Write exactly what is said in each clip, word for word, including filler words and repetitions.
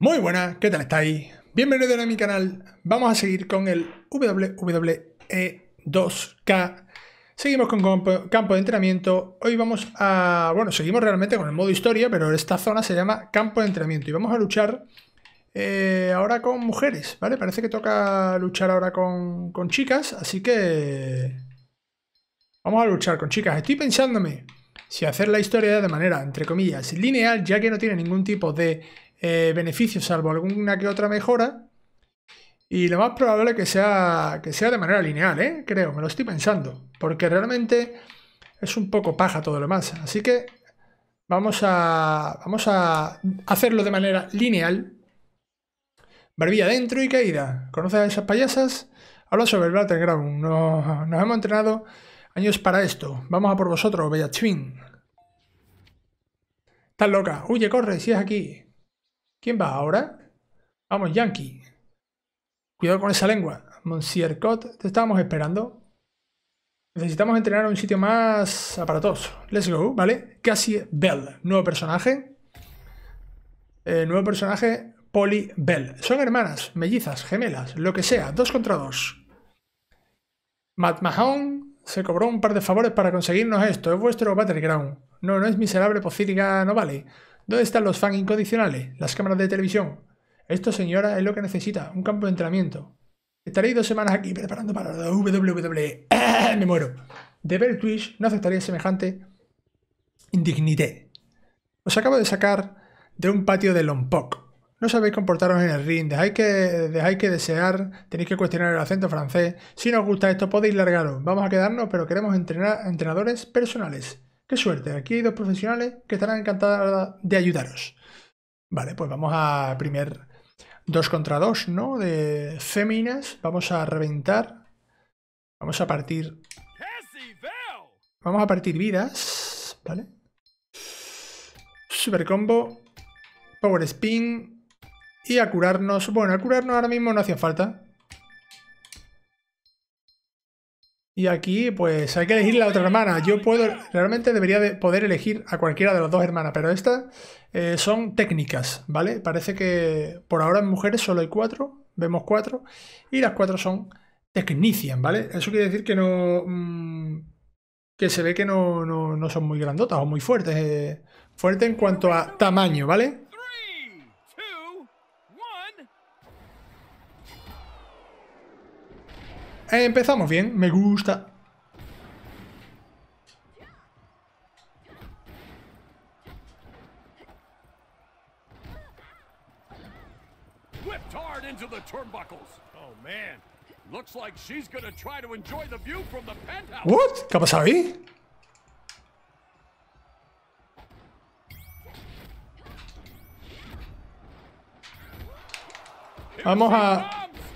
Muy buenas, ¿qué tal estáis? Bienvenidos a mi canal. Vamos a seguir con el W W E dos K. Seguimos con campo, campo de entrenamiento. Hoy vamos a... Bueno, seguimos realmente con el modo historia, pero esta zona se llama campo de entrenamiento. Y vamos a luchar eh, ahora con mujeres, ¿vale? Parece que toca luchar ahora con, con chicas, así que... Vamos a luchar con chicas. Estoy pensándome si hacer la historia de manera, entre comillas, lineal, ya que no tiene ningún tipo de... Eh, beneficios, salvo alguna que otra mejora. Y lo más probable es que sea, que sea de manera lineal, ¿eh? Creo, me lo estoy pensando. Porque realmente es un poco paja todo lo demás. Así que vamos a, vamos a hacerlo de manera lineal. Barbilla dentro y caída. ¿Conoces a esas payasas? Habla sobre el Battleground. Nos, nos hemos entrenado años para esto. Vamos a por vosotros, Bella Twin. Estás loca. Huye, corre, si es aquí. ¿Quién va ahora? Vamos, Yankee. Cuidado con esa lengua. Monsieur Cot, te estábamos esperando. Necesitamos entrenar en un sitio más aparatoso. Let's go, ¿vale? Cassie Bell, nuevo personaje. Eh, nuevo personaje, Polly Bell. Son hermanas, mellizas, gemelas, lo que sea. Dos contra dos. Matt Mahone se cobró un par de favores para conseguirnos esto. Es vuestro Battleground. No, no es miserable, pocílica, no vale. ¿Dónde están los fans incondicionales? Las cámaras de televisión. Esto, señora, es lo que necesita. Un campo de entrenamiento. Estaréis dos semanas aquí preparando para la W W E. ¡Ah! Me muero. De ver Twitch no aceptaría semejante indignité. Os acabo de sacar de un patio de Lompoc. No sabéis comportaros en el ring. Dejáis que, dejáis que desear. Tenéis que cuestionar el acento francés. Si no os gusta esto, podéis largaros. Vamos a quedarnos, pero queremos entrenar entrenadores personales. ¡Qué suerte! Aquí hay dos profesionales que estarán encantados de ayudaros. Vale, pues vamos a primer dos contra dos, ¿no? De féminas. Vamos a reventar. Vamos a partir... Vamos a partir vidas. ¿Vale? Super combo. Power spin. Y a curarnos. Bueno, a curarnos ahora mismo no hacía falta. Y aquí, pues, hay que elegir la otra hermana. Yo puedo, realmente debería de poder elegir a cualquiera de las dos hermanas, pero estas eh, son técnicas, ¿vale? Parece que por ahora en mujeres solo hay cuatro, vemos cuatro, y las cuatro son technician, ¿vale? Eso quiere decir que no... Mmm, que se ve que no, no, no son muy grandotas o muy fuertes. Eh, fuerte en cuanto a tamaño, ¿vale? Eh, empezamos bien, me gusta. What? ¿Qué ha pasado ahí? Vamos a...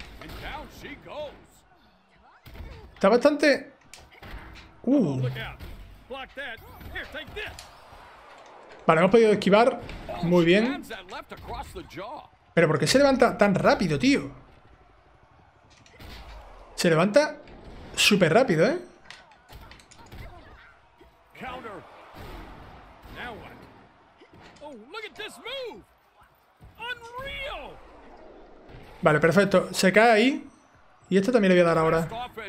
Está bastante... Uh. Vale, hemos podido esquivar. Muy bien. Pero ¿por qué se levanta tan rápido, tío? Se levanta súper rápido, ¿eh? Vale, perfecto. Se cae ahí. Y esto también le voy a dar ahora.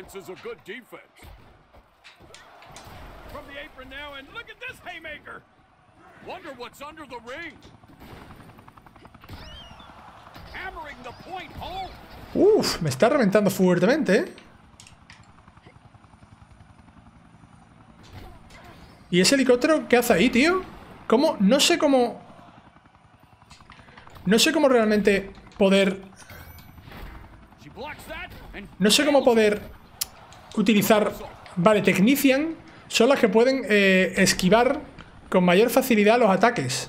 Uf, me está reventando fuertemente, ¿eh? ¿Y ese helicóptero qué hace ahí, tío? ¿Cómo? No sé cómo... No sé cómo realmente poder... No sé cómo poder utilizar... Vale, Technician son las que pueden eh, esquivar con mayor facilidad los ataques.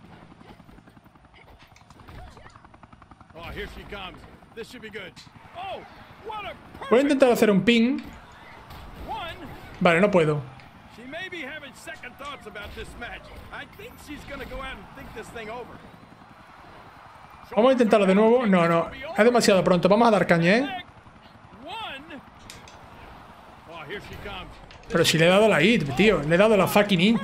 Voy a intentar hacer un ping. Vale, no puedo. Vamos a intentarlo de nuevo. No, no, es demasiado pronto. Vamos a dar caña, ¿eh? Pero si le he dado la hit, tío. Le he dado la fucking hit.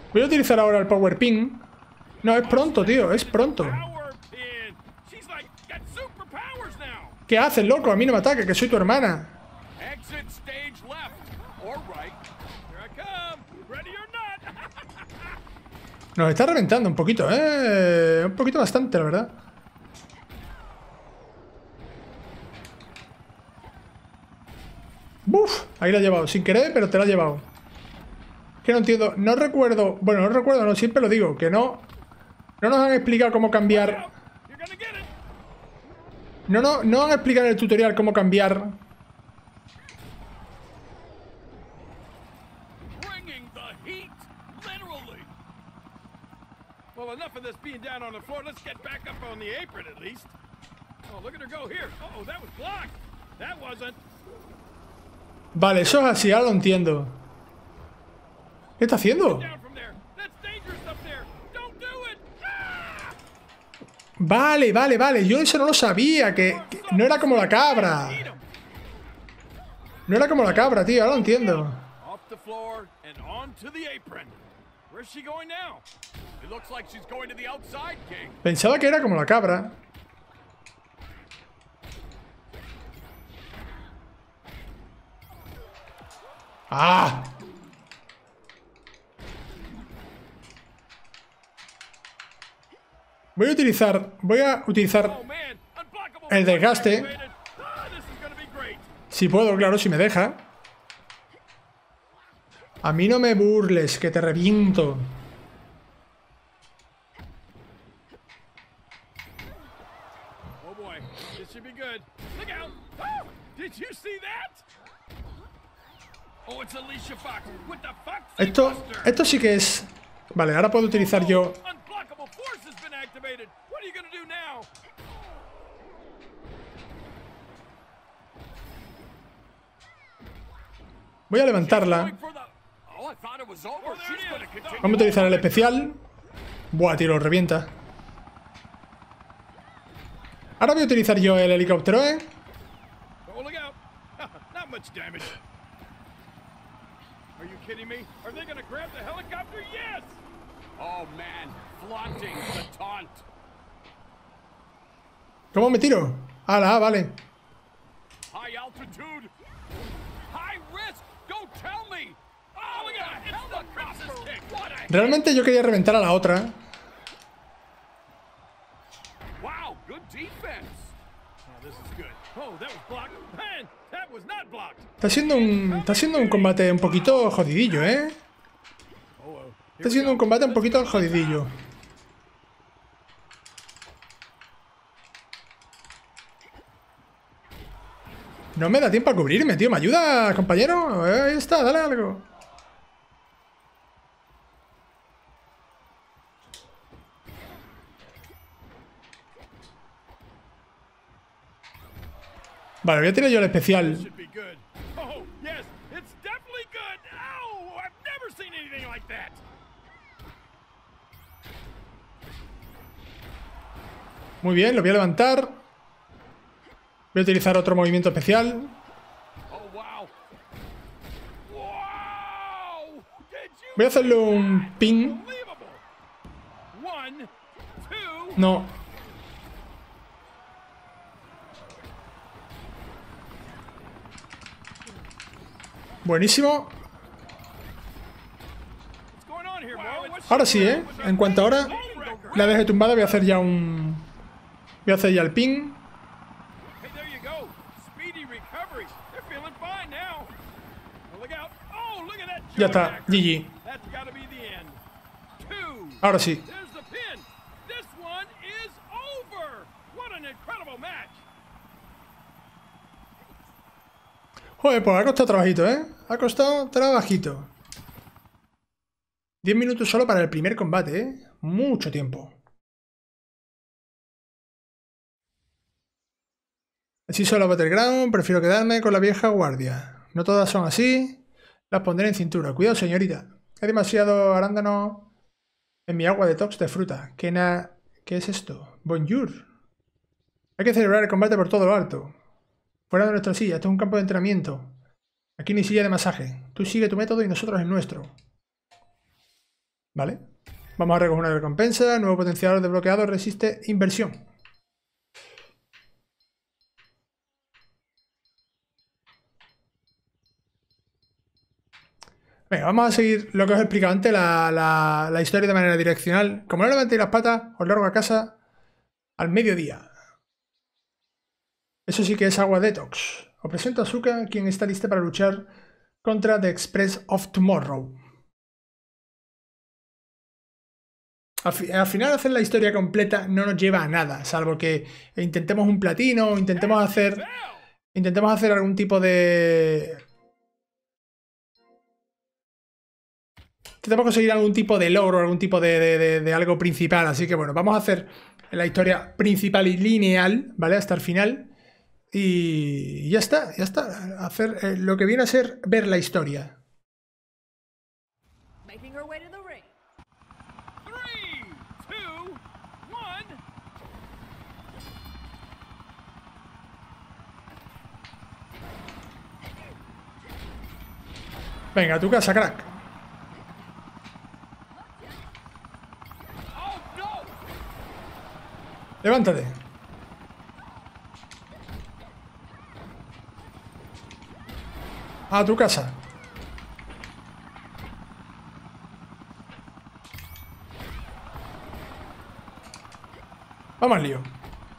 Voy a utilizar ahora el Power Pin. No, es pronto, tío, es pronto. ¿Qué haces, loco? A mí no me ataques, que soy tu hermana. Nos está reventando un poquito, ¿eh? Un poquito bastante, la verdad. ¡Buf! Ahí la he llevado. Sin querer, pero te la he llevado. Que no entiendo. No recuerdo... Bueno, no recuerdo, no. Siempre lo digo. Que no... No nos han explicado cómo cambiar... No, no, no han explicado en el tutorial cómo cambiar... Well, enough of this being down on the floor. Let's get back up on the apron at least. Oh, look at her go here. Oh, that was blocked. That wasn't. Vale, eso es así, ahora lo entiendo. ¿Qué está haciendo? Vale, vale, vale. Yo eso no lo sabía, que, que no era como la cabra. No era como la cabra, tío, ahora lo entiendo. Pensaba que era como la cabra. ¡Ah! Voy a utilizar... Voy a utilizar el desgaste. Si puedo, claro, si me deja. A mí no me burles, que te reviento. Esto, esto sí que es... Vale, ahora puedo utilizar yo... Voy a levantarla. Vamos a utilizar el especial. Buah, tío, lo revienta. Ahora voy a utilizar yo el helicóptero, ¿eh? ¿Cómo me tiro? ¡Hala, ah, vale! Realmente yo quería reventar a la otra. Está siendo un... Está siendo un combate un poquito jodidillo, ¿eh? Está siendo un combate un poquito jodidillo. No me da tiempo a cubrirme, tío. ¿Me ayuda, compañero? Ahí está, dale algo. Vale, voy a tirar yo el especial. Muy bien, lo voy a levantar. Voy a utilizar otro movimiento especial. Voy a hacerle un ping. No. Buenísimo. Ahora sí, ¿eh? En cuanto ahora la deje tumbada, voy a hacer ya un... Voy a hacer ya el ping. Ya está, G G. Ahora sí. Joder, pues ha costado trabajito, ¿eh? Ha costado trabajito. diez minutos solo para el primer combate, ¿eh? Mucho tiempo. Así solo Battleground, prefiero quedarme con la vieja guardia. No todas son así. Las pondré en cintura. Cuidado, señorita. Hay demasiado arándano en mi agua detox de fruta. ¿Qué, na... ¿Qué es esto? Bonjour. Hay que celebrar el combate por todo lo alto. Fuera de nuestra silla. Esto es un campo de entrenamiento. Aquí ni silla de masaje. Tú sigue tu método y nosotros el nuestro. Vale. Vamos a recoger una recompensa. Nuevo potenciador desbloqueado. Resiste inversión. Venga, vamos a seguir lo que os he explicado antes, la, la, la historia de manera direccional. Como no levantéis las patas, os largo a casa al mediodía. Eso sí que es agua detox. Os presento a Asuka, quien está lista para luchar contra The Express of Tomorrow. Al, fi al final hacer la historia completa no nos lleva a nada, salvo que intentemos un platino o intentemos hacer, intentemos hacer algún tipo de... Intentemos conseguir algún tipo de logro, algún tipo de, de, de, de algo principal. Así que bueno, vamos a hacer la historia principal y lineal, ¿vale? Hasta el final. Y ya está, ya está. Hacer eh, lo que viene a ser ver la historia. Venga, a tu casa, crack. Levántate. A tu casa. Vamos al lío.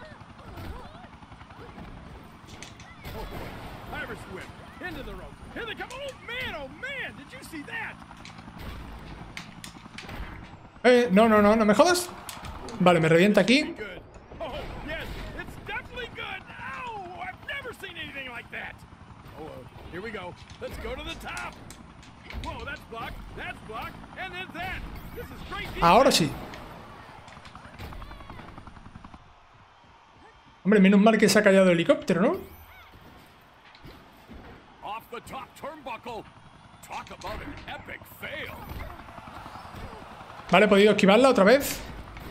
Eh, no, no, no, no me jodas. Vale, me revienta aquí. Ahora sí. Hombre, menos mal que se ha callado el helicóptero, ¿no? Vale, he podido esquivarla otra vez.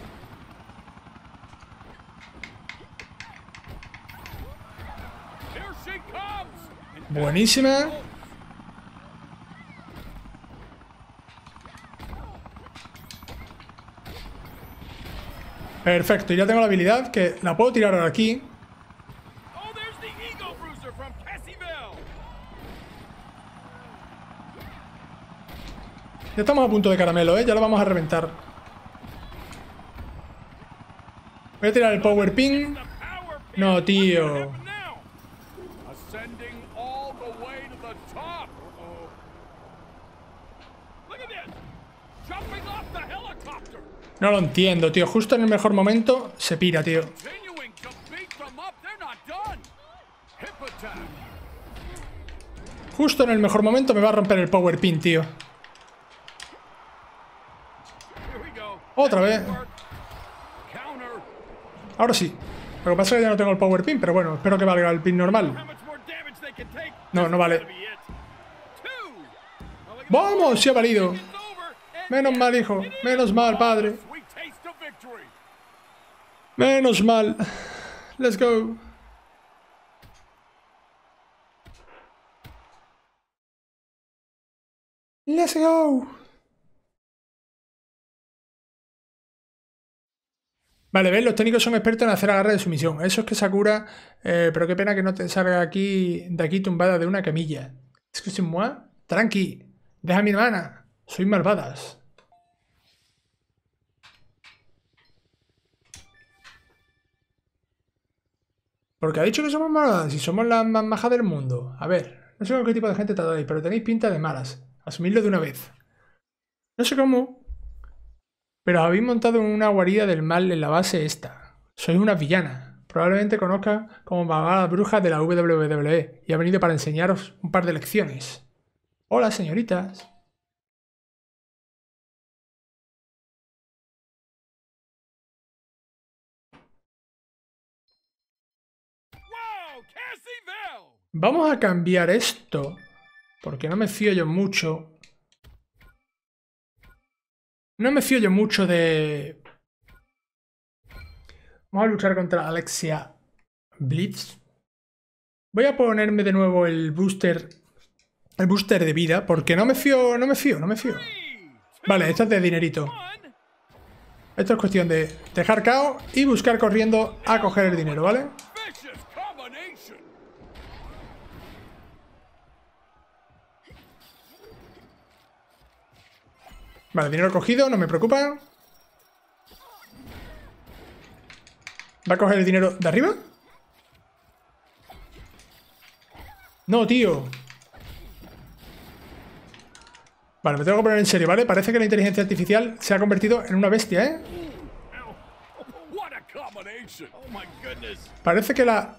Buenísima. Perfecto, y ya tengo la habilidad que la puedo tirar ahora aquí. Ya estamos a punto de caramelo, ¿eh? Ya lo vamos a reventar. Voy a tirar el Power Pin. No, tío. No lo entiendo, tío. Justo en el mejor momento se pira, tío. Justo en el mejor momento me va a romper el Power Pin, tío. Otra vez. Ahora sí. Lo que pasa es que ya no tengo el Power Pin, pero bueno, espero que valga el pin normal. No, no vale. ¡Vamos! Sí ha valido. Menos mal, hijo. Menos mal, padre. Menos mal. Let's go. Let's go. Vale, ¿ves? Los técnicos son expertos en hacer agarre de sumisión. Eso es que Sakura... Eh, pero qué pena que no te salga aquí de aquí tumbada de una camilla. Excuse-moi. Tranqui. Deja a mi hermana. Soy malvadas. Porque ha dicho que somos malvadas y somos las más majas del mundo. A ver, no sé con qué tipo de gente tratáis, pero tenéis pinta de malas. Asumidlo de una vez. No sé cómo, pero habéis montado una guarida del mal en la base esta. Sois una villana. Probablemente conozca como malvada bruja de la W W E y ha venido para enseñaros un par de lecciones. Hola, señoritas. Vamos a cambiar esto, porque no me fío yo mucho. No me fío yo mucho de... Vamos a luchar contra Alexia Blitz. Voy a ponerme de nuevo el booster, el booster de vida, porque no me fío, no me fío, no me fío. Vale, esto es de dinerito. Esto es cuestión de dejar caos y buscar corriendo a coger el dinero, ¿vale? Vale, dinero cogido, no me preocupa. ¿Va a coger el dinero de arriba? No, tío. Vale, me tengo que poner en serio, ¿vale? Parece que la inteligencia artificial se ha convertido en una bestia, ¿eh? Parece que la...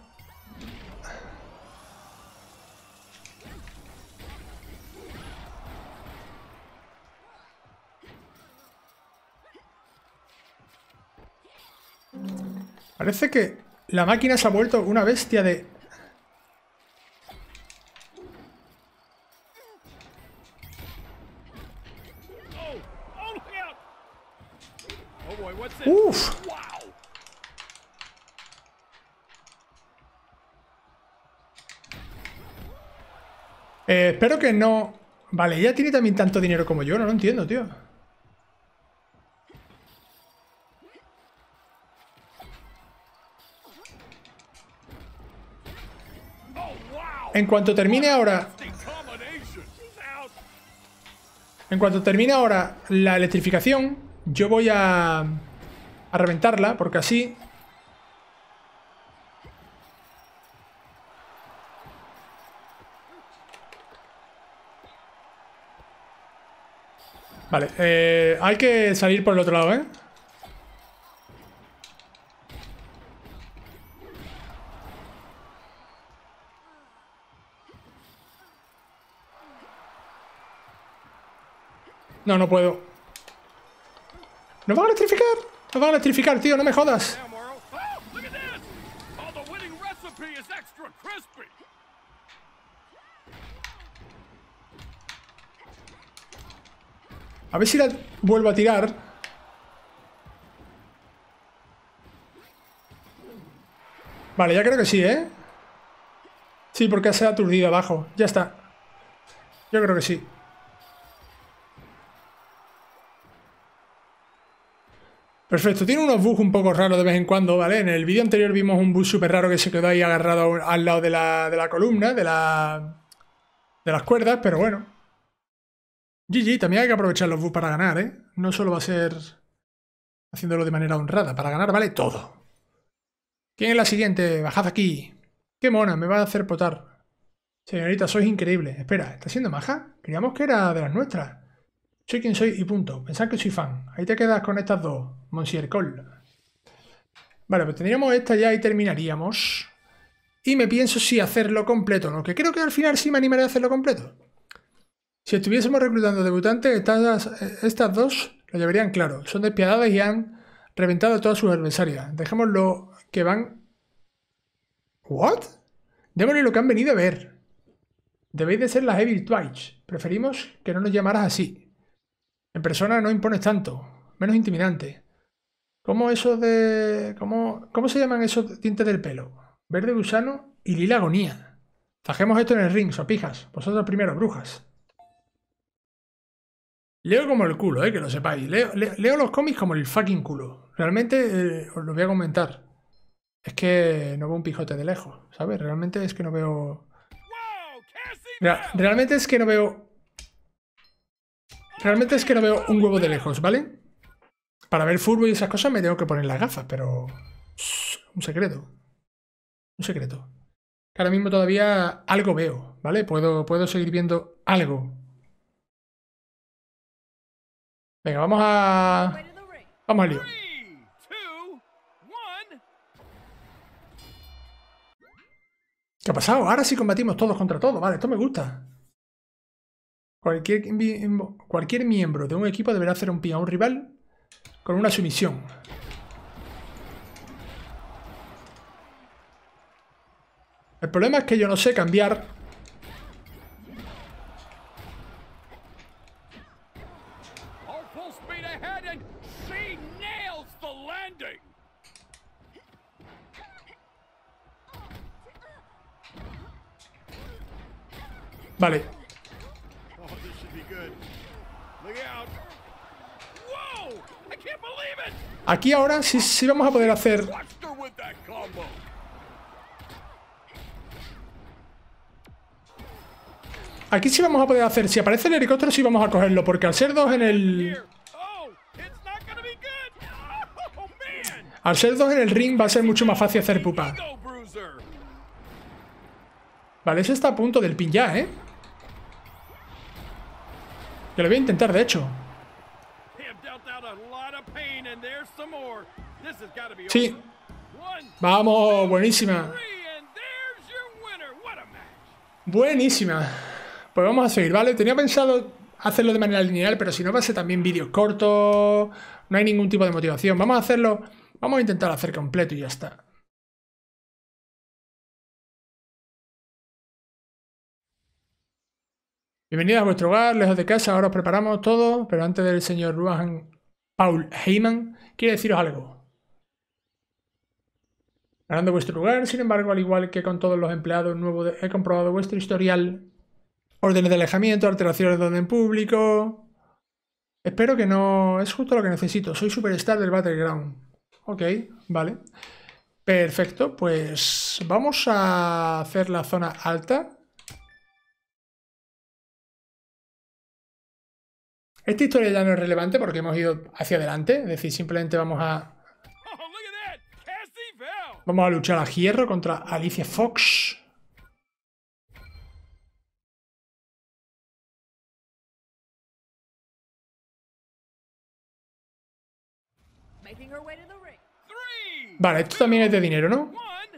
Parece que la máquina se ha vuelto una bestia de... Uf. Eh, espero que no... Vale, ella tiene también tanto dinero como yo, no lo entiendo, tío. En cuanto termine ahora... En cuanto termine ahora la electrificación, yo voy a... a reventarla, porque así... Vale, eh, hay que salir por el otro lado, ¿eh? No, no puedo. ¿Nos van a electrificar? Nos van a electrificar, tío, no me jodas. A ver si la vuelvo a tirar. Vale, ya creo que sí, ¿eh? Sí, porque se ha aturdido abajo. Ya está. Yo creo que sí. Perfecto, tiene unos bugs un poco raros de vez en cuando, ¿vale? En el vídeo anterior vimos un bug súper raro que se quedó ahí agarrado al lado de la, de la columna, de, la, de las cuerdas, pero bueno. G G, también hay que aprovechar los bugs para ganar, ¿eh? No solo va a ser haciéndolo de manera honrada. Para ganar vale todo. ¿Quién es la siguiente? Bajad aquí. Qué mona, me va a hacer potar. Señorita, sois increíble. Espera, ¿está siendo maja? Creíamos que era de las nuestras. Soy quien soy y punto. Pensad que soy fan. Ahí te quedas con estas dos, Monsieur Cole. Vale, pues tendríamos esta ya y terminaríamos. Y me pienso si hacerlo completo, ¿no? Que creo que al final sí me animaré a hacerlo completo. Si estuviésemos reclutando debutantes, estas, estas dos lo llevarían claro. Son despiadadas y han reventado a todas sus adversarias. Dejémoslo que van... ¿What? Démosle lo que han venido a ver. Debéis de ser las Evil Twitch. Preferimos que no nos llamaras así. En persona no impones tanto. Menos intimidante. ¿Cómo eso de... ¿Cómo, cómo se llaman esos tintes del pelo? Verde gusano y lila agonía. Fajemos esto en el ring, sopijas. Vosotros primero, brujas. Leo como el culo, eh, que lo sepáis. Leo, leo, leo los cómics como el fucking culo. Realmente, eh, os lo voy a comentar. Es que no veo un pijote de lejos, ¿sabes? Realmente es que no veo... Real, realmente es que no veo... Realmente es que no veo un huevo de lejos, ¿vale? Para ver fútbol y esas cosas me tengo que poner las gafas, pero... Un secreto. Un secreto. Ahora mismo todavía algo veo, ¿vale? Puedo, puedo seguir viendo algo. Venga, vamos a... Vamos al lío. ¿Qué ha pasado? Ahora sí combatimos todos contra todos. Vale, esto me gusta. Cualquier, cualquier miembro de un equipo deberá hacer un pin a un rival con una sumisión. El problema es que yo no sé cambiar... Vale. Aquí ahora sí, sí vamos a poder hacer... Aquí sí vamos a poder hacer... Si aparece el helicóptero sí vamos a cogerlo, porque al ser dos en el... Al ser dos en el ring va a ser mucho más fácil hacer pupa. Vale, ese está a punto del pin ya, ¿eh? Que lo voy a intentar, de hecho. Sí. Vamos, buenísima. Buenísima. Pues vamos a seguir, ¿vale? Tenía pensado hacerlo de manera lineal, pero si no va a ser también vídeos cortos. No hay ningún tipo de motivación. Vamos a hacerlo... Vamos a intentar hacer completo y ya está. Bienvenidos a vuestro hogar, lejos de casa. Ahora os preparamos todo, pero antes del señor Ruan Paul Heyman quiere deciros algo. Ganando vuestro lugar, sin embargo, al igual que con todos los empleados nuevos, he comprobado vuestro historial. Órdenes de alejamiento, alteraciones de orden público. Espero que no... Es justo lo que necesito. Soy superstar del Battleground. Ok, vale. Perfecto, pues vamos a hacer la zona alta. Esta historia ya no es relevante porque hemos ido hacia adelante. Es decir, simplemente vamos a... Vamos a luchar a hierro contra Alicia Fox. Vale, esto también es de dinero, ¿no?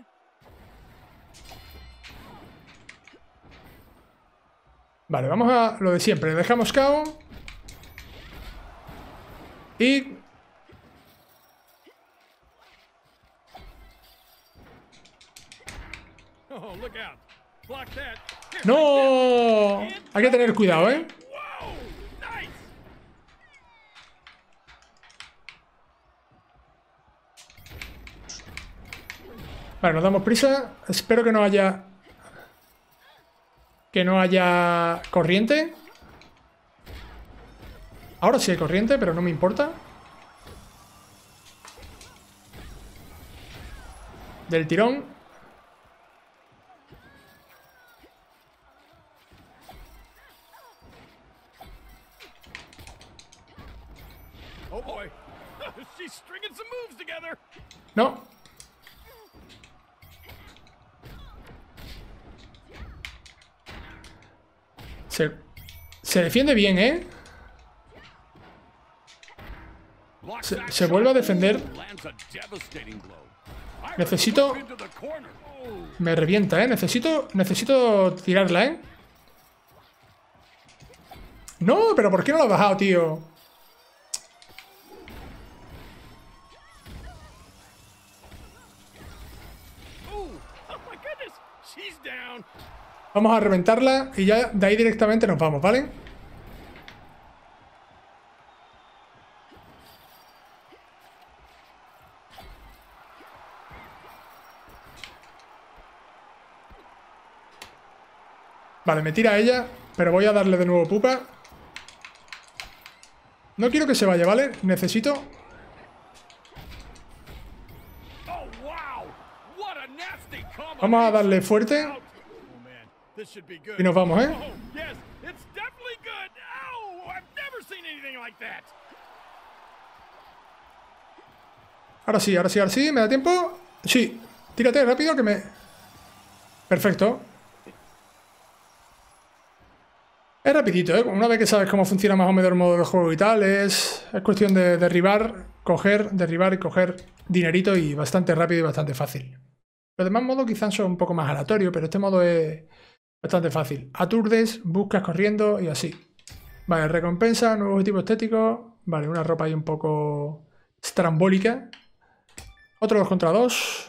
Vale, vamos a lo de siempre. Dejamos K O. Y... ¡No! Hay que tener cuidado, ¿eh? Vale, nos damos prisa. Espero que no haya... Que no haya corriente. Ahora sí hay corriente, pero no me importa. Del tirón. No. Se, se defiende bien, ¿eh? Se, se vuelve a defender. Necesito... Me revienta, ¿eh? Necesito... Necesito tirarla, ¿eh? No, pero ¿por qué no lo ha bajado, tío? Vamos a reventarla y ya de ahí directamente nos vamos, ¿vale? Vale, me tira ella, pero voy a darle de nuevo pupa. No quiero que se vaya, ¿vale? Necesito... Vamos a darle fuerte. Y nos vamos, ¿eh? Ahora sí, ahora sí, ahora sí. ¿Me da tiempo? Sí. Tírate rápido que me... Perfecto. Es rapidito, ¿eh? Una vez que sabes cómo funciona más o menos el modo de juego y tal, es, es cuestión de derribar, coger, derribar y coger dinerito y bastante rápido y bastante fácil. Los demás modos quizás son un poco más aleatorios, pero este modo es bastante fácil. Aturdes, buscas corriendo y así. Vale, recompensa, nuevo objetivo estético. Vale, una ropa ahí un poco estrambólica. Otro dos contra dos.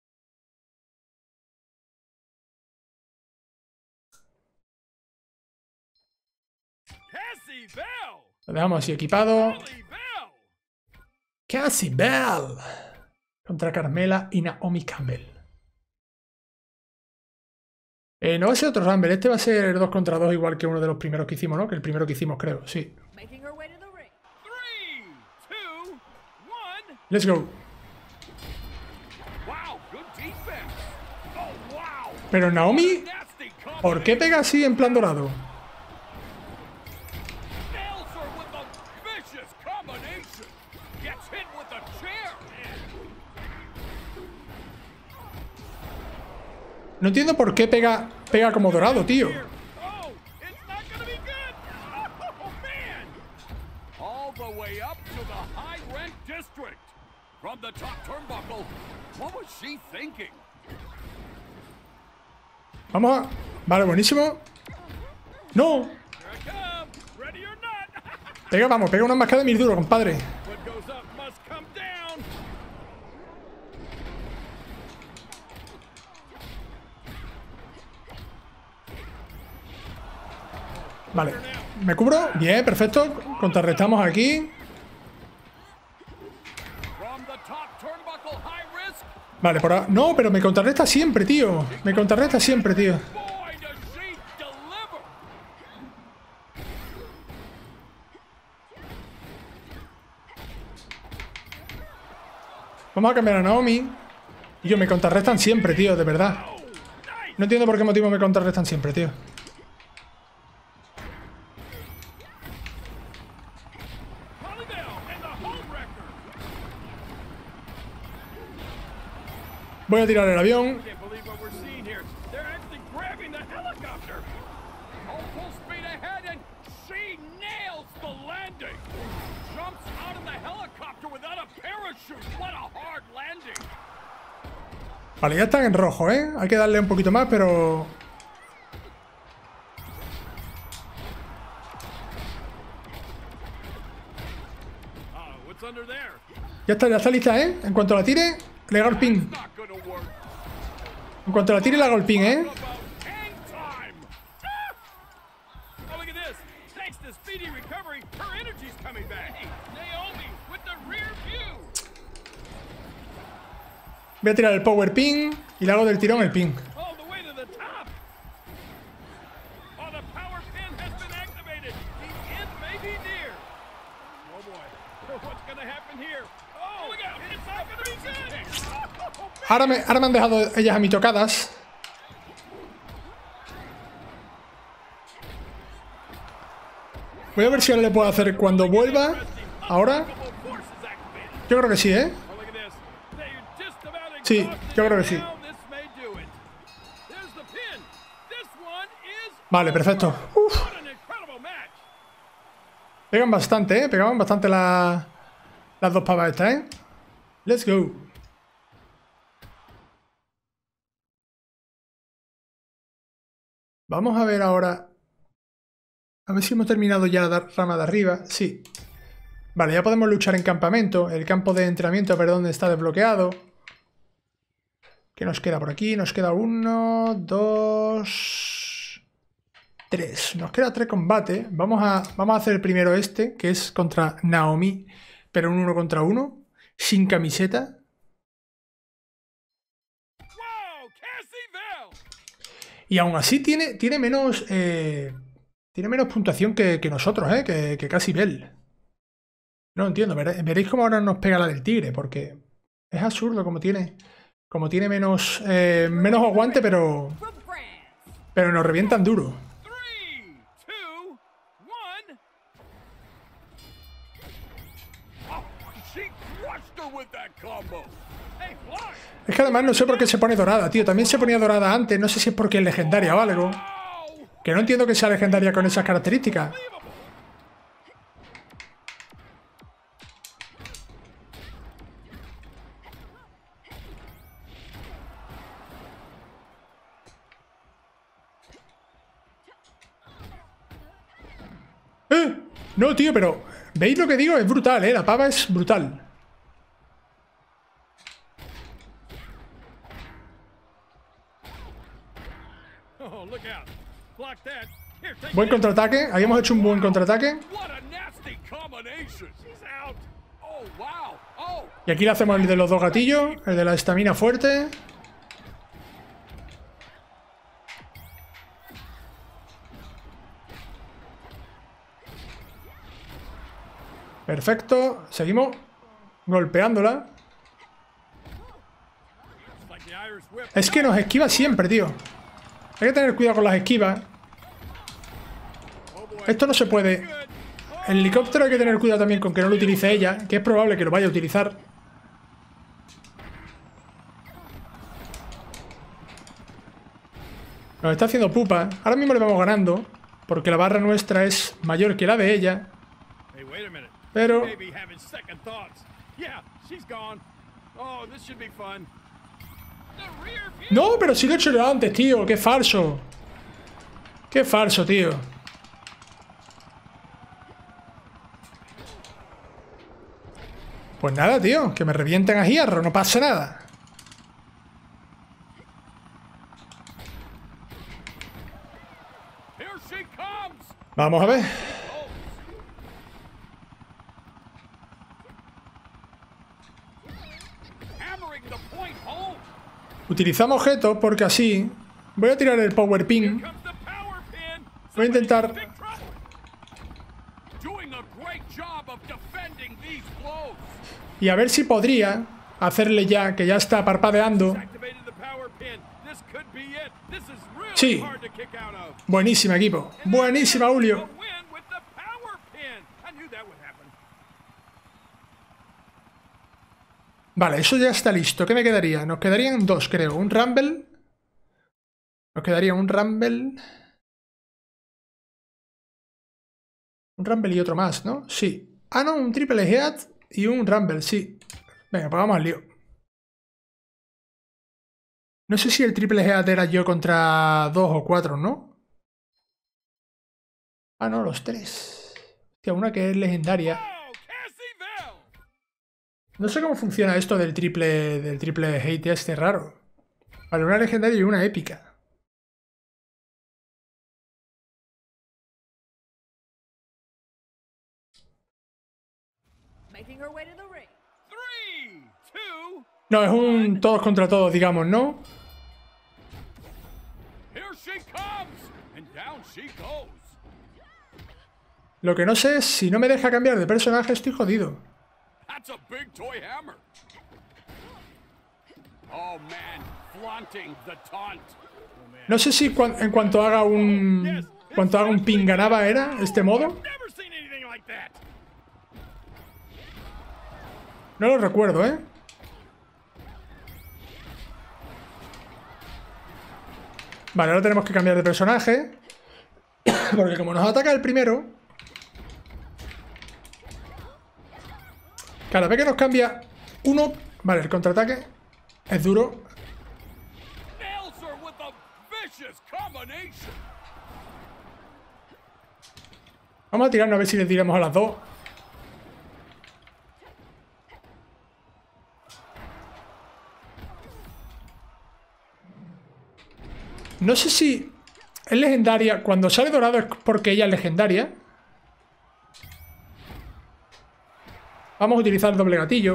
Lo dejamos así equipado. Cassie Bell contra Carmela y Naomi Campbell. Eh, no va a ser otro Rumble, este va a ser dos contra dos igual que uno de los primeros que hicimos, ¿no? Que el primero que hicimos, creo, sí. Let's go. Pero Naomi, ¿por qué pega así en plan dorado? No entiendo por qué pega, pega como dorado, tío. Vamos a... Vale, buenísimo. ¡No! Pega, vamos, pega una mascada de mis duros, compadre. Vale, me cubro. Bien, perfecto. Contrarrestamos aquí. Vale, por ahora... No, pero me contrarresta siempre, tío. Me contrarresta siempre, tío. Vamos a cambiar a Naomi. Y yo, me contrarrestan siempre, tío, de verdad. No entiendo por qué motivo me contrarrestan siempre, tío. Voy a tirar el avión. Vale, ya están en rojo, ¿eh? Hay que darle un poquito más, pero... Ya está, ya está lista, ¿eh? En cuanto la tire, le hago el ping. En cuanto la tire, le hago el ping, ¿eh? Voy a tirar el power ping y le hago del tirón el ping. Ahora me, ahora me han dejado ellas a mí tocadas. Voy a ver si ahora le puedo hacer cuando vuelva. Ahora. Yo creo que sí, ¿eh? Sí, yo creo que sí. Vale, perfecto. Uf. Pegan bastante, ¿eh? Pegaban bastante la, las dos pavas estas, ¿eh? Let's go. Vamos a ver ahora. A ver si hemos terminado ya la rama de arriba. Sí. Vale, ya podemos luchar en campamento. El campo de entrenamiento, perdón, está desbloqueado. ¿Qué nos queda por aquí? Nos queda uno, dos, tres. Nos queda tres combates. Vamos a, vamos a hacer primero este, que es contra Naomi, pero un uno contra uno, sin camiseta. Y aún así tiene, tiene menos eh, tiene menos puntuación que, que nosotros, ¿eh? Que, que Cassie Bell. No entiendo. Veréis, veréis cómo ahora nos pega la del tigre, porque es absurdo como tiene... Como tiene menos, eh, menos aguante, pero... Pero nos revientan duro. Es que además no sé por qué se pone dorada, tío. También se ponía dorada antes. No sé si es porque es legendaria o algo. Que no entiendo que sea legendaria con esas características. ¡Eh! No, tío, pero... ¿Veis lo que digo? Es brutal, ¿eh? La pava es brutal. Buen contraataque. Habíamos hecho un buen contraataque. Y aquí le hacemos el de los dos gatillos. El de la estamina fuerte. Perfecto. Seguimos. golpeándola. Es que nos esquiva siempre, tío. Hay que tener cuidado con las esquivas. Esto no se puede. El helicóptero hay que tener cuidado también con que no lo utilice ella, que es probable que lo vaya a utilizar. Nos está haciendo pupa. Ahora mismo le vamos ganando, porque la barra nuestra es mayor que la de ella. Pero... No, pero si lo he hecho yo antes, tío. Qué falso. Qué falso, tío. Pues nada, tío. Que me revienten a hierro. No pasa nada. Vamos a ver. Utilizamos objetos porque así... Voy a tirar el power pin. Voy a intentar... Y a ver si podría hacerle ya, que ya está parpadeando. Sí. Buenísima, equipo. Buenísima, Julio. Vale, eso ya está listo. ¿Qué me quedaría? Nos quedarían dos, creo. Un Rumble. Nos quedaría un Rumble. Un Rumble y otro más, ¿no? Sí. Ah, no, un Triple Head y un Rumble, sí. Venga, pues vamos al lío. No sé si el Triple Head era yo contra dos o cuatro, ¿no? Ah, no, los tres. Hostia, una que es legendaria. No sé cómo funciona esto del triple del triple hate este raro. Vale, una legendaria y una épica. No, es un todos contra todos, digamos, ¿no? Lo que no sé es si no me deja cambiar de personaje, estoy jodido. No sé si cu en cuanto haga un... cuanto haga un pinganaba era este modo. No lo recuerdo, ¿eh? Vale, ahora tenemos que cambiar de personaje. Porque como nos ataca el primero... Cada vez que nos cambia uno... Vale, el contraataque es duro. Vamos a tirarnos a ver si le tiramos a las dos. No sé si es legendaria. Cuando sale dorado es porque ella es legendaria. Vamos a utilizar el doble gatillo.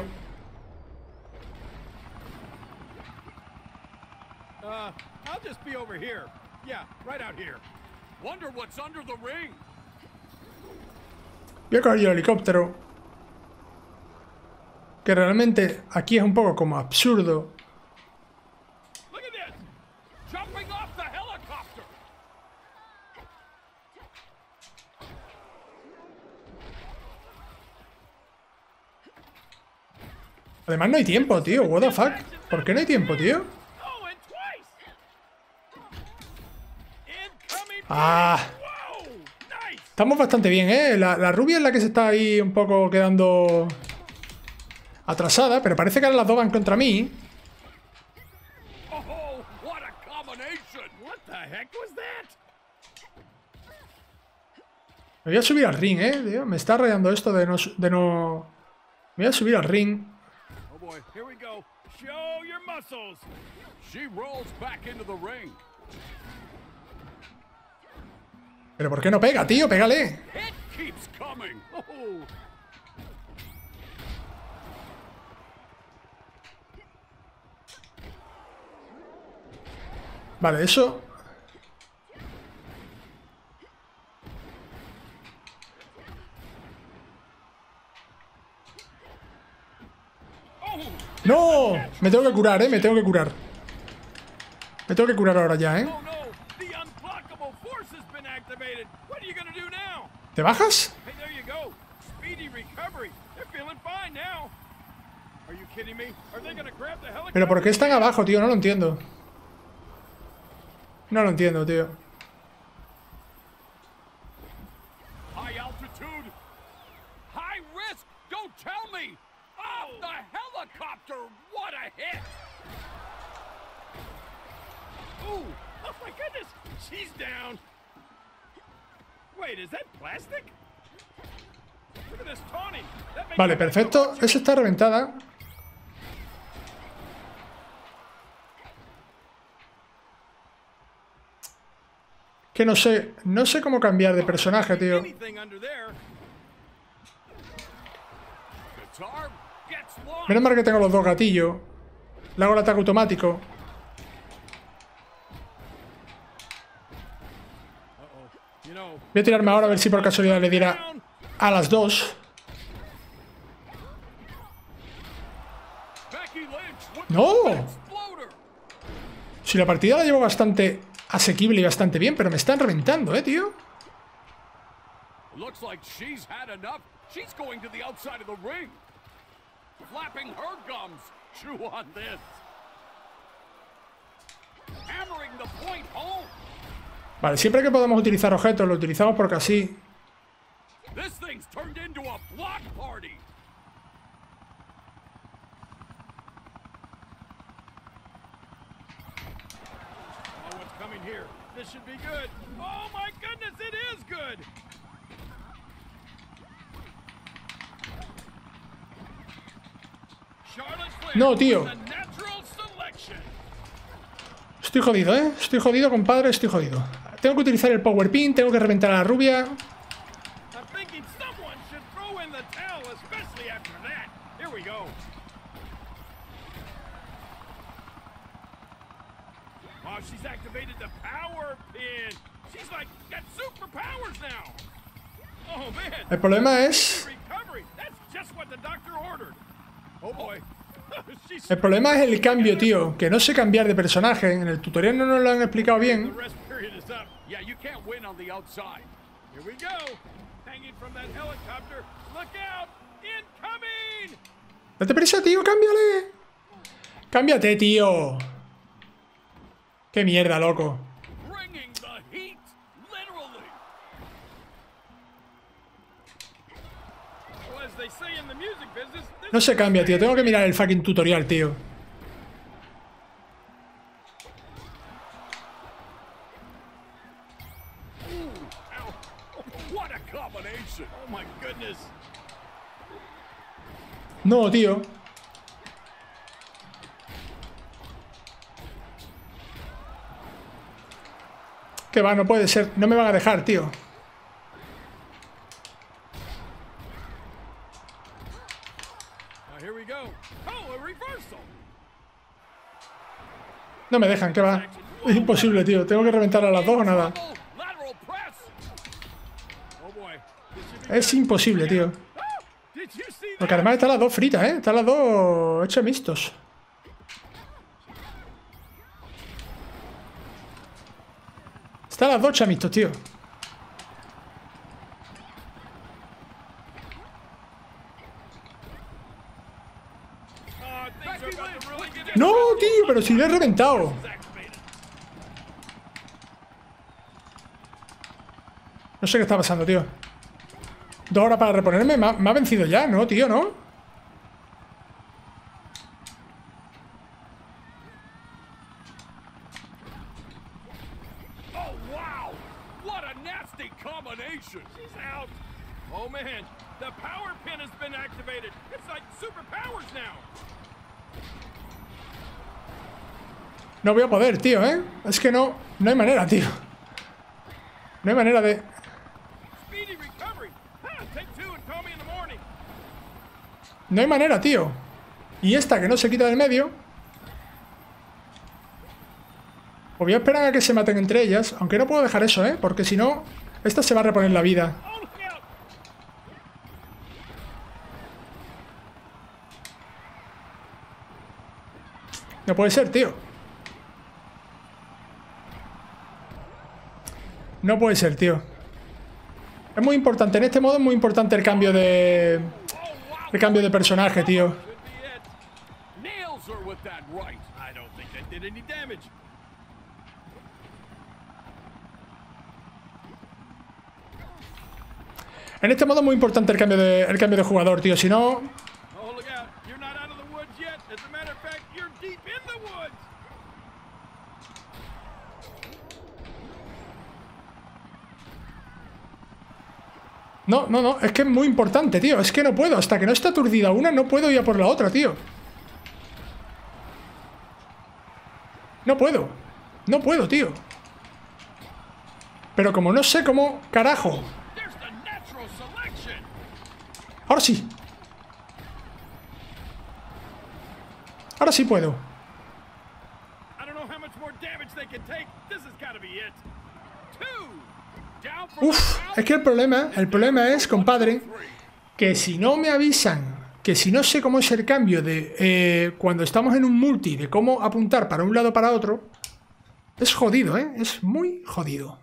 Voy a coger yo el helicóptero. Que realmente aquí es un poco como absurdo. Además no hay tiempo, tío. What the fuck? ¿Por qué no hay tiempo, tío? Ah. Estamos bastante bien, ¿eh? La, la rubia es la que se está ahí un poco quedando atrasada, pero parece que ahora las dos van contra mí. Me voy a subir al ring, ¿eh? Tío, me está rayando esto de no... De no... Me voy a subir al ring. ¿Pero por qué no pega, tío? ¡Pégale! Vale, eso... Me tengo que curar, eh. Me tengo que curar. Me tengo que curar ahora ya, eh. Oh no, the unblockable force has been activated. What are you gonna do now? ¿Te bajas? Hey, there you go. Speedy recovery. They're feeling fine now. Are you kidding me? Are they gonna grab the helicopter? Pero ¿por qué están abajo, tío? No lo entiendo. No lo entiendo, tío. High altitude. High risk. Don't tell me. Oh, the helicopter. What a hit. Ooh. Oh my goodness. She's down. Wait, is that plastic? Look at this Tawny. That makes Vale, me perfecto. feel Esa está reventada. Que no sé, no sé cómo cambiar de personaje, tío. anything under there. Guitar gets launched. Menos mal que tengo los dos gatillos. Le hago el ataque automático. You know, Voy a tirarme ahora a ver si por casualidad le diera down. a las dos. Becky Lynch with ¡No! the exploder. Si la partida la llevo bastante asequible y bastante bien, pero me están reventando, eh, tío. Looks like she's had enough. She's going to the outside of the ring. Flapping her gums. Chew on this. Hammering the point home. Vale, siempre que podemos utilizar objetos, lo utilizamos porque así... This thing's turned into a block party. Oh, what's coming here? This should be good. Oh my goodness, it is good. Charlotte Flair No, tío. with a natural selection. Estoy jodido, eh. Estoy jodido, compadre, estoy jodido. Tengo que utilizar el Power Pin, tengo que reventar a la rubia. I'm thinking someone should throw in the towel, especially after that. Here we go. Oh, she's activated the power pin. She's like got superpowers now. Oh man. El problema es... Recovery. That's just what the doctor ordered. Oh boy. She's El problema es el cambio, tío. Que no sé cambiar de personaje. En el tutorial no nos lo han explicado The bien. rest period is up. Yeah, you can't win on the outside. Here we go. Hanging from that helicopter. Look out. Incoming. Date prisa, tío, cámbiale. Cámbiate, tío. Qué mierda, loco. Bringing the heat, literally. Well, as they say in the music business, this No se cambia, tío. Tengo que mirar el fucking tutorial, tío. Ow. What a combination. Oh my goodness. No, tío. Que va, no puede ser. No me van a dejar, tío. Now here we go. Oh, a reversal. No me dejan, que va. Es imposible, tío. Tengo que reventar a las dos o nada. Double lateral press. Oh boy. This should be Es imposible, tío. Ah, did you see Porque that? además están las dos fritas, ¿eh? Están las dos hechas mixtos. Están las dos chamistos, tío. Oh, things are about to really get No, tío, pero si le he reventado. activated. No sé qué está pasando, tío. Dos horas para reponerme. Me ha, me ha vencido ya, ¿no, tío? ¿No? Oh wow! What a nasty combination. She's out. Oh man, the power pin has been activated. It's like superpowers now. No voy a poder, tío, ¿eh? Es que no... No hay manera, tío. No hay manera de... Speedy recovery. Ah, take two and call me in the morning. No hay manera, tío. Y esta que no se quita del medio... O voy a esperar a que se maten entre ellas. Aunque no puedo dejar eso, ¿eh? Porque si no... Esta se va a reponer la vida. Oh, look out. No puede ser, tío. No puede ser, tío. Es muy importante. En este modo es muy importante el cambio de... El cambio de personaje, tío. En este modo es muy importante el cambio de, el cambio de jugador, tío. Si no... No, no, no. Es que es muy importante, tío. Es que no puedo. Hasta que no está aturdida una, no puedo ir a por la otra, tío. No puedo. No puedo, tío. Pero como no sé cómo... ¡Carajo! Ahora sí. Ahora sí puedo. Uf, es que el problema, el problema es, compadre, que si no me avisan, que si no sé cómo es el cambio de eh, cuando estamos en un multi, de cómo apuntar para un lado o para otro, es jodido, ¿eh? Es muy jodido.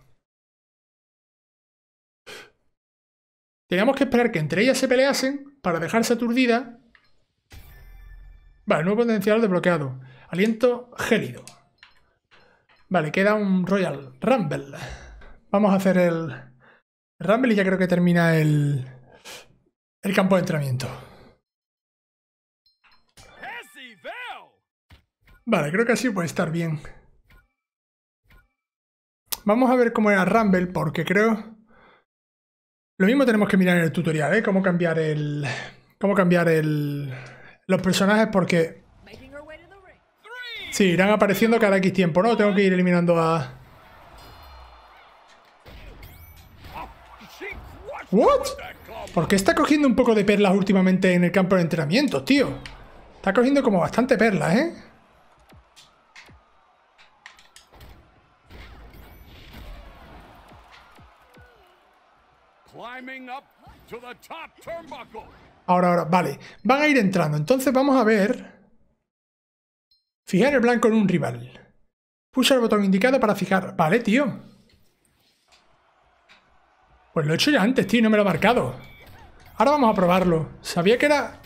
Teníamos que esperar que entre ellas se peleasen para dejarse aturdida. Vale, nuevo potencial desbloqueado. Aliento gélido. Vale, queda un Royal Rumble. Vamos a hacer el Rumble y ya creo que termina el, el campo de entrenamiento. Vale, creo que así puede estar bien. Vamos a ver cómo era Rumble, porque creo... Lo mismo tenemos que mirar en el tutorial, ¿eh? Cómo cambiar el... Cómo cambiar el... Los personajes, porque... Sí, irán apareciendo cada X tiempo, ¿no? Tengo que ir eliminando a... ¿What? ¿Por qué está cogiendo un poco de perlas últimamente en el campo de entrenamiento, tío? Está cogiendo como bastante perlas, ¿eh? Ahora, ahora, vale. Van a ir entrando. Entonces vamos a ver... Fijar el blanco en un rival. Pulsa el botón indicado para fijar... Vale, tío. Pues lo he hecho ya antes, tío. No me lo he marcado. Ahora vamos a probarlo. Sabía que era...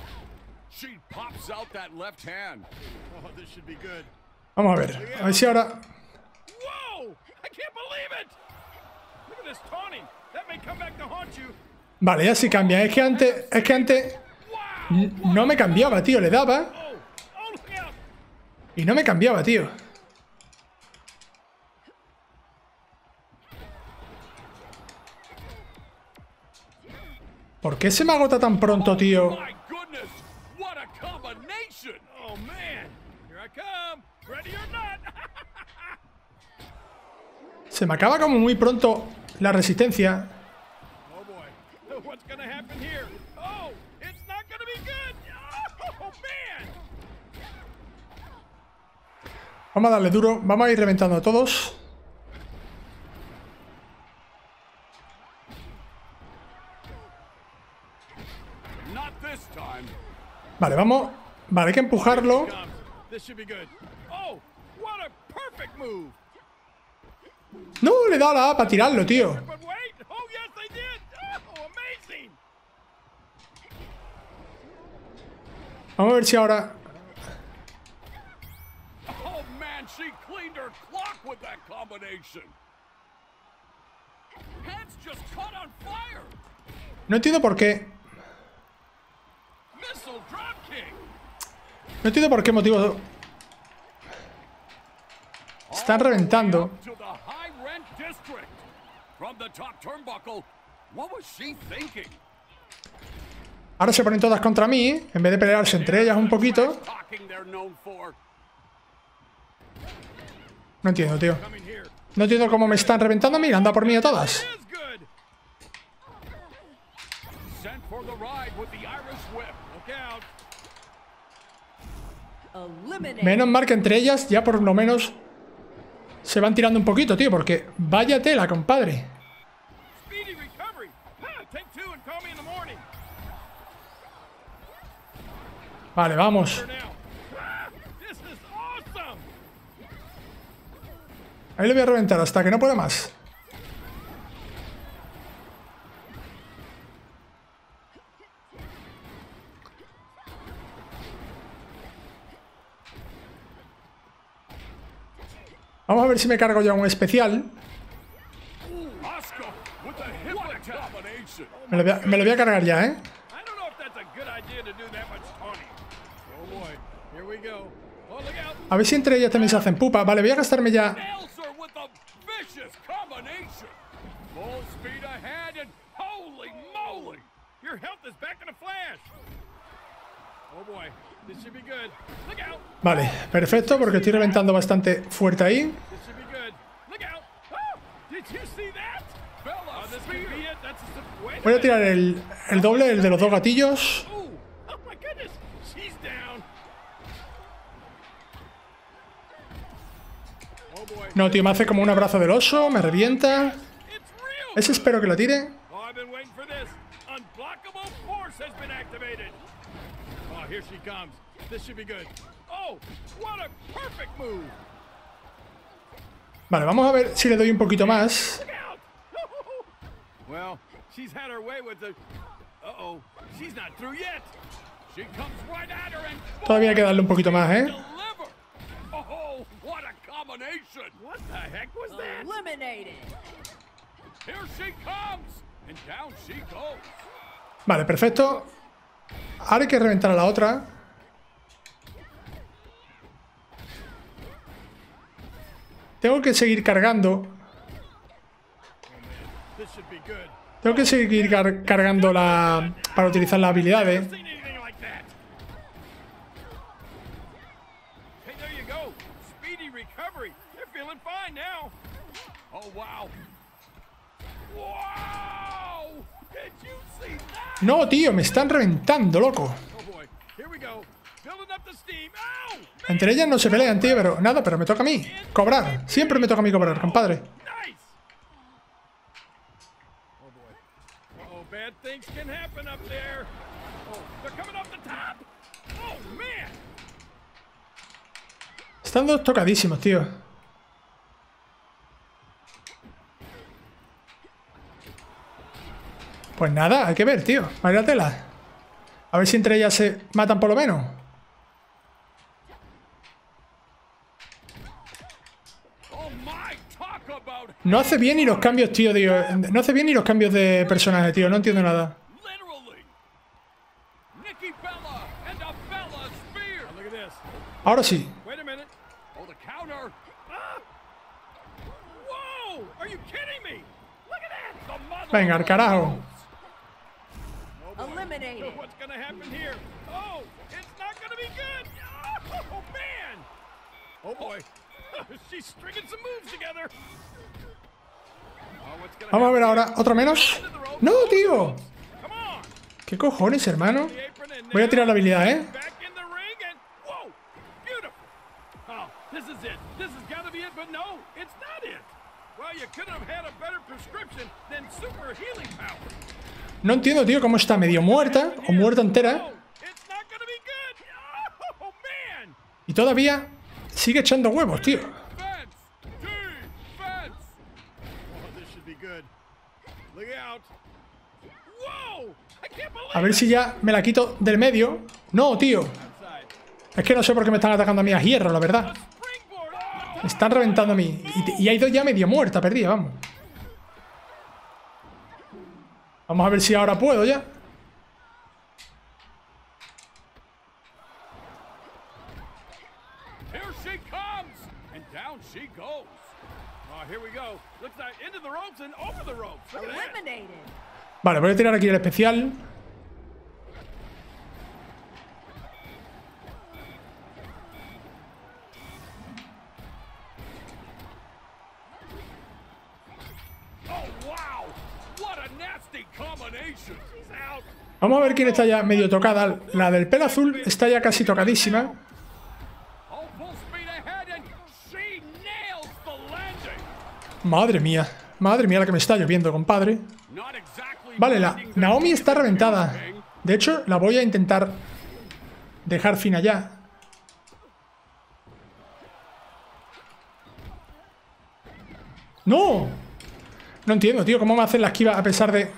Vamos a ver. A ver si ahora... Vale, ya sí cambia. Es que antes... Es que antes... No me cambiaba, tío. Le daba... Y no me cambiaba, tío. ¿Por qué se me agota tan pronto, tío? Se me acaba como muy pronto la resistencia. Vamos a darle duro. Vamos a ir reventando a todos. Vale, vamos. Vale, hay que empujarlo. No, le he dado la A para tirarlo, tío. Vamos a ver si ahora... No entiendo por qué. No entiendo por qué motivo. Están reventando. Ahora se ponen todas contra mí, en vez de pelearse entre ellas un poquito. No entiendo, tío. No entiendo cómo me están reventando. Mira, anda por mí a todas. Menos mal que entre ellas ya por lo menos se van tirando un poquito, tío, porque vaya tela, compadre. Vale, vamos. Ahí le voy a reventar hasta que no pueda más. Vamos a ver si me cargo ya un especial. Me lo voy a, me lo voy a cargar ya, ¿eh? A ver si entre ellas también se hacen pupa. Vale, voy a gastarme ya. Vale, perfecto, porque estoy reventando bastante fuerte ahí. Voy a tirar el, el doble, el de los dos gatillos. No, tío, me hace como un abrazo del oso, me revienta. Ese espero que lo tire. Vale, vamos a ver si le doy un poquito más. Todavía hay que darle un poquito más, ¿eh? Vale, perfecto. Ahora hay que reventar a la otra. Tengo que seguir cargando. Tengo que seguir car cargando la... para utilizar las habilidades. No, tío, me están reventando, loco. Entre ellas no se pelean, tío, pero nada, pero me toca a mí cobrar. Siempre me toca a mí cobrar, compadre. Están dos tocadísimos, tío. Pues nada, hay que ver, tío. Vaya tela. A ver si entre ellas se matan por lo menos. No hace bien ni los cambios, tío, tío. No hace bien ni los cambios de personaje, tío. No entiendo nada. Ahora sí. Venga, al carajo. Vamos a ver ahora. ¿Otro menos? ¡No, tío! ¿Qué cojones, hermano? Voy a tirar la habilidad, ¿eh? No entiendo, tío, cómo está medio muerta o muerta entera. Y todavía sigue echando huevos, tío. A ver si ya me la quito del medio. No, tío. Es que no sé por qué me están atacando a mí a hierro, la verdad. Me están reventando a mí. Y, y ha ido ya medio muerta, perdida, vamos. Vamos a ver si ahora puedo ya. Vale, voy a tirar aquí el especial. Vamos a ver quién está ya medio tocada. La del pelo azul está ya casi tocadísima. Madre mía. Madre mía la que me está lloviendo, compadre. Vale, la Naomi está reventada. De hecho, la voy a intentar dejar fin allá. ¡No! No entiendo, tío, cómo me hacen la esquiva a pesar de...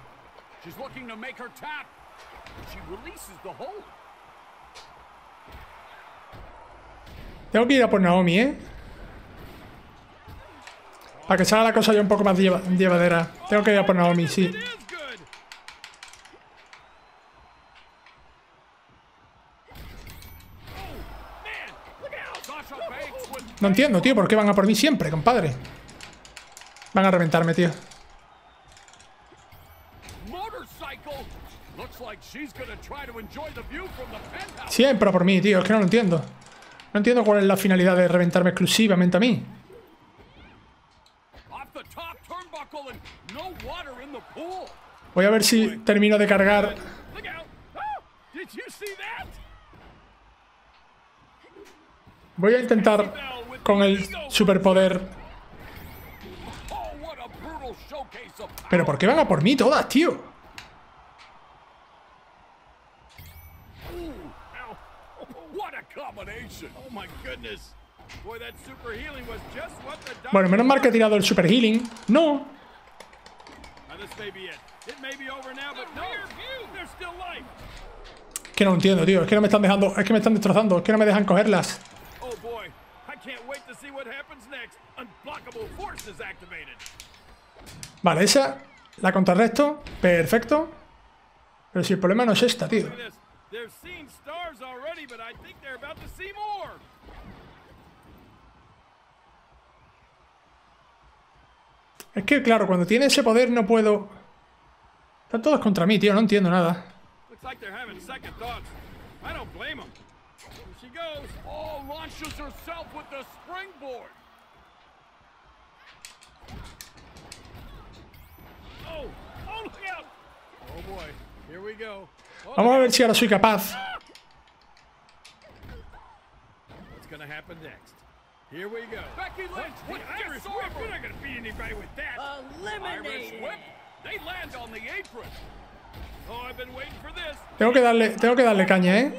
Tengo que ir a por Naomi, ¿eh? Para que salga la cosa ya un poco más lleva llevadera. Tengo que ir a por Naomi, sí. No entiendo, tío, por qué van a por mí siempre, compadre. Van a reventarme, tío. Siempre a por mí, tío, es que no lo entiendo. No entiendo cuál es la finalidad de reventarme exclusivamente a mí. Voy a ver si termino de cargar. Voy a intentar con el superpoder. Pero ¿por qué van a por mí todas, tío? Bueno, menos mal que he tirado el super healing. No. Que no lo entiendo, tío. Es que no me están dejando. Es que me están destrozando. Es que no me dejan cogerlas. Vale, esa la contrarresto. Perfecto. Pero si el problema no es esta, tío. Es que, claro, cuando tiene ese poder no puedo... Están todos contra mí, tío. No entiendo nada. Vamos a ver si ahora soy capaz. Here we go. Becky Lynch with the Irish whip. You're not going to beat anybody with that. Irish whip. They land on the apron. Oh, I've been waiting for this. Tengo que darle, tengo que darle caña, ¿eh?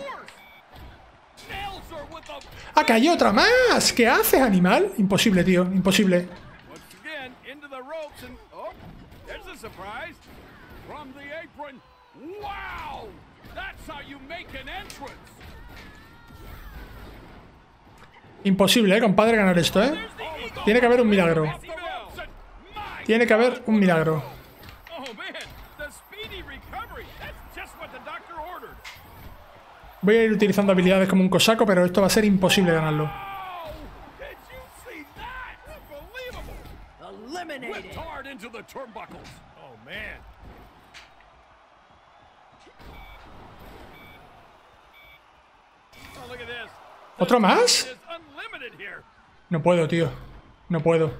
¡Ah, que hay otra más! ¿Qué haces, animal? Imposible, tío. Imposible. Once again, into the ropes and oh, there's a surprise from the apron. Wow! That's how you make an entrance. Imposible, eh, compadre, ganar esto, eh. Tiene que haber un milagro. Tiene que haber un milagro. Voy a ir utilizando habilidades como un cosaco, pero esto va a ser imposible ganarlo. ¿Otro más? No puedo, tío. No puedo.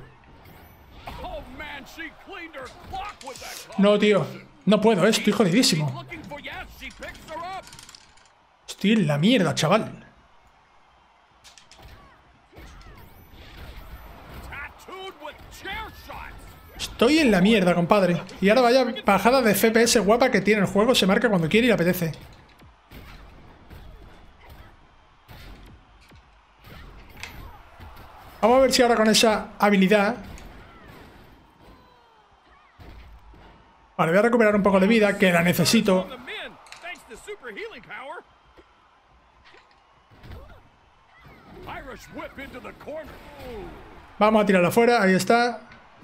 No, tío. No puedo, eh. Estoy jodidísimo. Estoy en la mierda, chaval. Estoy en la mierda, compadre. Y ahora vaya bajada de F P S guapa que tiene el juego. Se marca cuando quiere y le apetece. Vamos a ver si ahora con esa habilidad... Vale, voy a recuperar un poco de vida, que la necesito. Vamos a tirarla afuera, ahí está.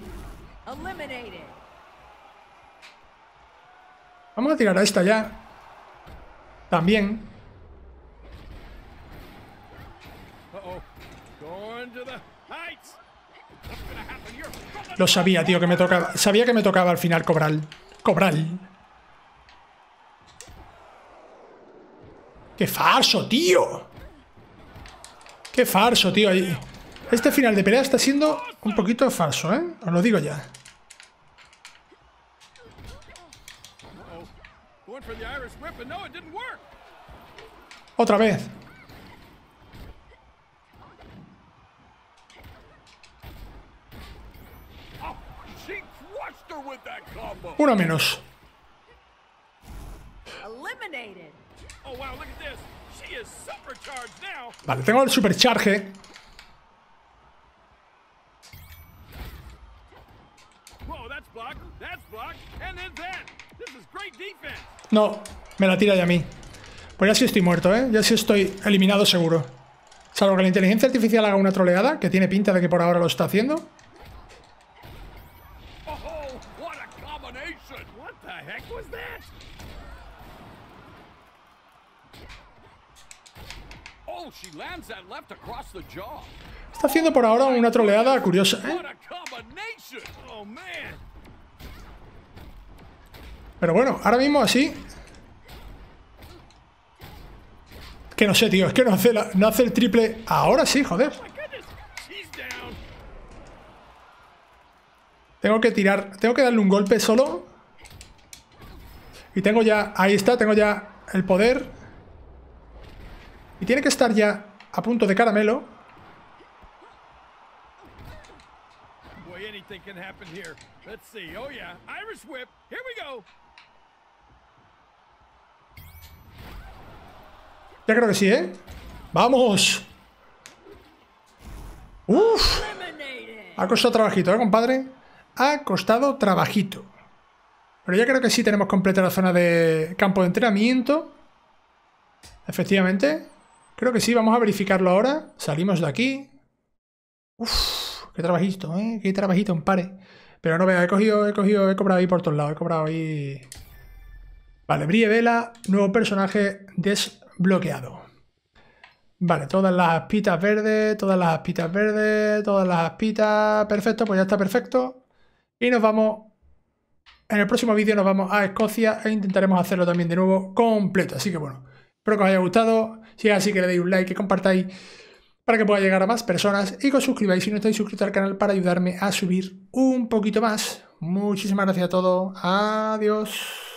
Vamos a tirar a esta ya. También. Lo sabía, tío, que me tocaba. Sabía que me tocaba al final cobrar. Cobrar. ¡Qué falso, tío! ¡Qué falso, tío! Este final de pelea está siendo un poquito falso, ¿eh? Os lo digo ya. Otra vez. Uno menos. Vale, tengo el supercharge. No, me la tira ya a mí. Pues ya sí estoy muerto, ¿eh? Ya sí estoy eliminado seguro. Salvo que la inteligencia artificial haga una troleada, que tiene pinta de que por ahora lo está haciendo. Está haciendo por ahora una troleada curiosa, ¿eh? Pero bueno, ahora mismo así... Que no sé, tío, es que no hace, la, no hace el triple... Ahora sí, joder. Tengo que tirar... Tengo que darle un golpe solo. Y tengo ya... Ahí está, tengo ya el poder. Y tiene que estar ya a punto de caramelo. Ya creo que sí, ¿eh? ¡Vamos! ¡Uf! Ha costado trabajito, ¿eh, compadre? Ha costado trabajito. Pero ya creo que sí tenemos completa la zona de campo de entrenamiento. Efectivamente. Creo que sí, vamos a verificarlo ahora. Salimos de aquí. Uf, qué trabajito, ¿eh? Qué trabajito, un pare. Pero no vea, he cogido, he cogido, he cobrado ahí por todos lados. He cobrado ahí... Vale, Brie Vela, nuevo personaje desbloqueado. Vale, todas las aspitas verdes, todas las aspitas verdes, todas las aspitas... Perfecto, pues ya está perfecto. Y nos vamos... En el próximo vídeo nos vamos a Escocia e intentaremos hacerlo también de nuevo completo. Así que bueno, espero que os haya gustado. Si es así, que le deis un like, que compartáis para que pueda llegar a más personas y que os suscribáis si no estáis suscritos al canal para ayudarme a subir un poquito más. Muchísimas gracias a todos. Adiós.